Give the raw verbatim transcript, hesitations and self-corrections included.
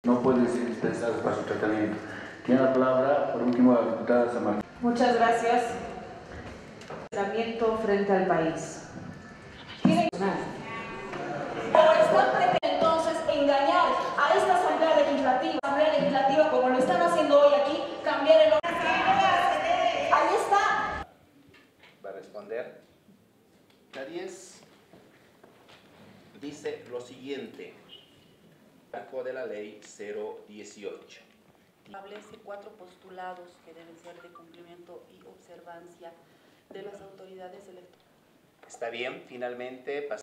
No pueden ser dispensadas para su tratamiento. Tiene la palabra, por último, la diputada San Martín. Muchas gracias. Tratamiento frente al país. ¿Tienen... ¿O están pretendiendo entonces engañar a esta Asamblea Legislativa, Asamblea Legislativa como lo están haciendo hoy aquí, cambiar el orden? Ahí está. Va a responder. La diez dice lo siguiente. Marco de la ley cero dieciocho. Establece cuatro postulados que deben ser de cumplimiento y observancia de las autoridades electorales. Está bien, finalmente